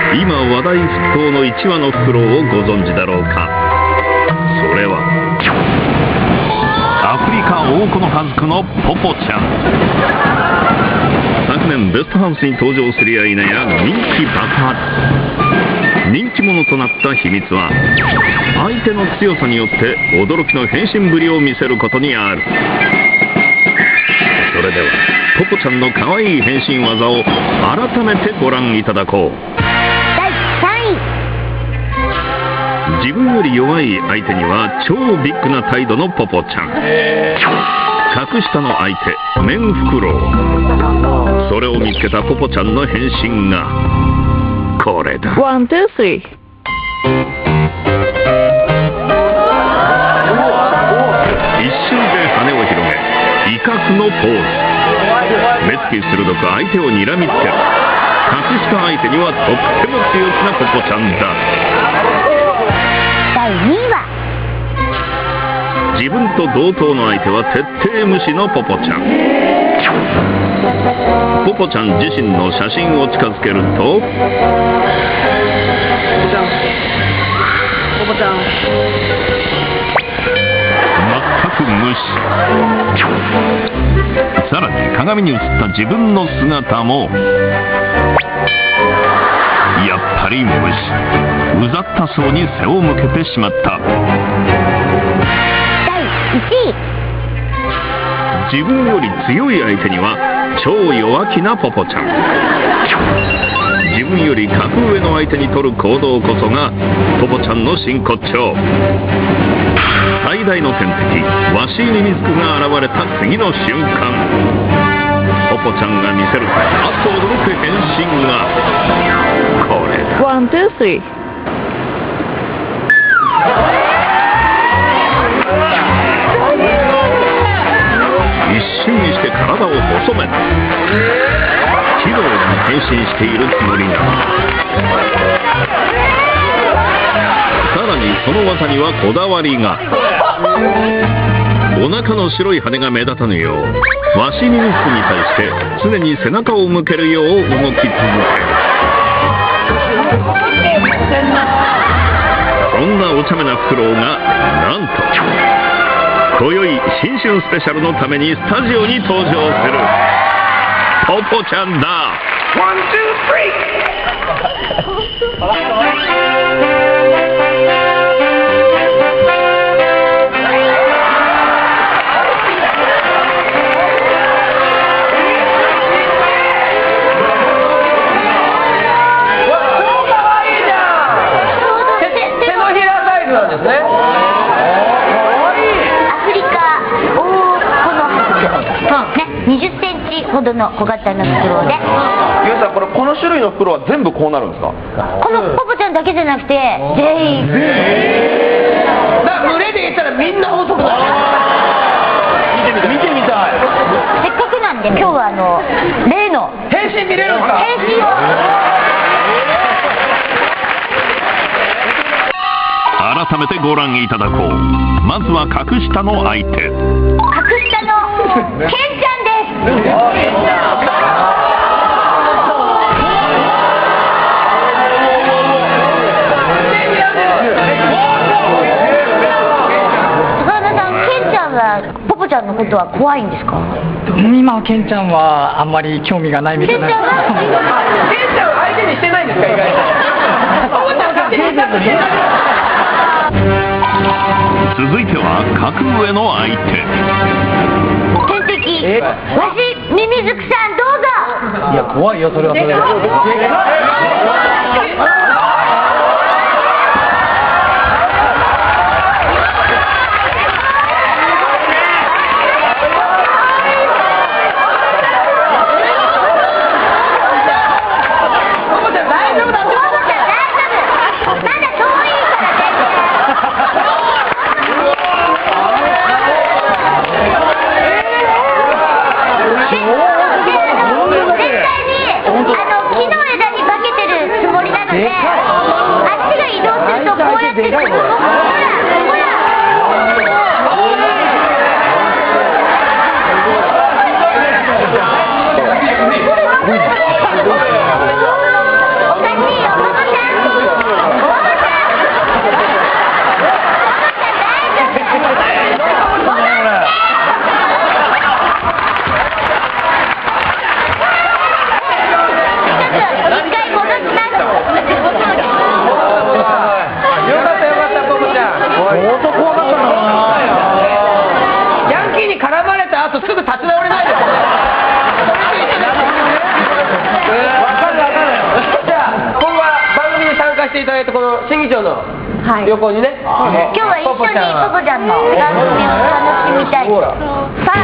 今話題沸騰の1羽のフクロウをご存知だろうか。それはアフリカオオコノハズクのポポちゃん。昨年ベストハウスに登場するや否や人気爆発。人気者となった秘密は相手の強さによって驚きの変身ぶりを見せることにある。それではポポちゃんの可愛い変身技を改めてご覧いただこう。 第3位。 自分より弱い相手には超ビッグな態度のポポちゃん。格下の相手メンフクロウ。それを見つけたポポちゃんの変身がこれだ。 ワン、ツー、スリー。 一瞬で羽を広げ威嚇のポーズ。目つき鋭く相手を睨みつける。格下相手にはとっても強気なポポちゃんだ。 第2位は自分と同等の相手は徹底無視のポポちゃん。ポポちゃん自身の写真を近づけるとポポちゃん全く無視。さらに鏡に映った自分の姿もやっぱり無視。うざったそうに背を向けてしまった。 第1位。 自分より強い相手には超弱気なポポちゃん。自分より格上の相手に取る行動こそがポポちゃんの真骨頂。最大の天敵ワシーミミズクが現れた次の瞬間、ポポちゃんが見せるあっと驚く変身がこれだ。 ワン、ツー、スリー。 一瞬にして体を細め器用に変身しているつもりなの。さらにその技にはこだわりが。お腹の白い羽が目立たぬようワシミミズクに対して常に背中を向けるよう動き続ける。そんなお茶目なフクロウがなんと今宵新春スペシャルのためにスタジオに登場するポポちゃんだ。ワン、ツー、スリ手のひらサイズなんですね。 20センチほどの小型のフクロウで、 ゆうさん、この種類の袋は全部こうなるんですか？ このポポちゃんだけじゃなくて全員。 群れで言ったらみんな男だ。見てみたい。 せっかくなんで今日は例の変身見れるんですか？ 変身を改めてご覧いただこう。まずは格下の相手。 格下のケンちゃんです。ポポちゃんのことは怖いんですか？ 今はケンちゃんはあんまり興味がないみたいな。 ケンちゃんは相手にしてないんですか？意外とポポちゃん勝手にしたくて。 続いては格上の相手。 天敵ワシミミズクさんどうぞ。 いや怖いよそれはそれで。 木の枝に化けてるつもりなのでていただいてこの新議長のはい横にね、 今日は一緒にポポちゃんの番組を楽しみたい。